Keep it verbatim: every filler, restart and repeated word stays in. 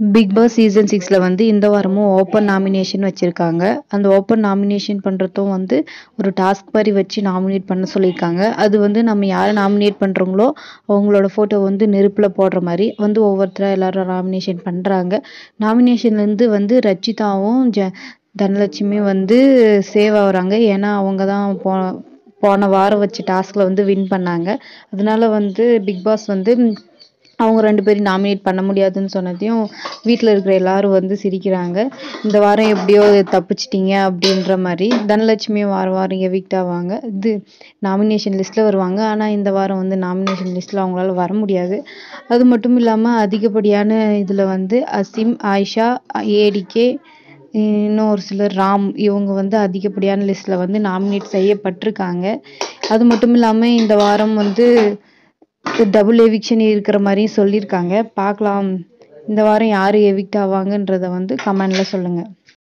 Big Boss season சிக்ஸ்ல வந்து இந்த வாரமும் ஓப்பன் நாமினேஷன் வச்சிருக்காங்க. அந்த ஓப்பன் நாமினேஷன் பண்றதும் வந்து ஒரு டாஸ்க் மாதிரி வச்சு நாமினேட் பண்ண சொல்லியிருக்காங்க. அது வந்து நம்ம யாரை நாமினேட் பண்றோங்களோ அவங்களோட ஃபோட்டோ வந்து நெருப்பில் போடுற மாதிரி வந்து ஒவ்வொருத்தராக எல்லாரும் நாமினேஷன் பண்ணுறாங்க. நாமினேஷன்லேருந்து வந்து ரச்சிதாவும் ஜ தனலட்சுமியும் வந்து சேவ் ஆகுறாங்க. ஏன்னா அவங்க தான் போ போன வாரம் வச்ச டாஸ்கில் வந்து வின் பண்ணாங்க. அதனால வந்து பிக் பாஸ் வந்து அவங்க ரெண்டு பேரும் நாமினேட் பண்ண முடியாதுன்னு சொன்னதையும் வீட்டில் இருக்கிற எல்லாரும் வந்து சிரிக்கிறாங்க. இந்த வாரம் எப்படியோ தப்பிச்சிட்டிங்க அப்படின்ற மாதிரி. தனலட்சுமியும் வாரம் வாரம் எவிக்ட் ஆவாங்க. இது நாமினேஷன் லிஸ்ட்டில் வருவாங்க. ஆனால் இந்த வாரம் வந்து நாமினேஷன் லிஸ்ட்டில் அவங்களால வர முடியாது. அது மட்டும் இல்லாமல் அதிகப்படியான இதில் வந்து அசீம், ஆயிஷா, ஏடிகே, இன்னும் ஒரு சிலர் ராம் இவங்க வந்து அதிகப்படியான லிஸ்ட்டில் வந்து நாமினேட் செய்யப்பட்டிருக்காங்க. அது மட்டும் இல்லாமல் இந்த வாரம் வந்து டபுள் எவிக்ஷன் இருக்கிற மாதிரியும் சொல்லியிருக்காங்க. பார்க்கலாம் இந்த வாரம் யார் எவிக்ட் ஆவாங்கன்றதை வந்து கமெண்டில் சொல்லுங்கள்.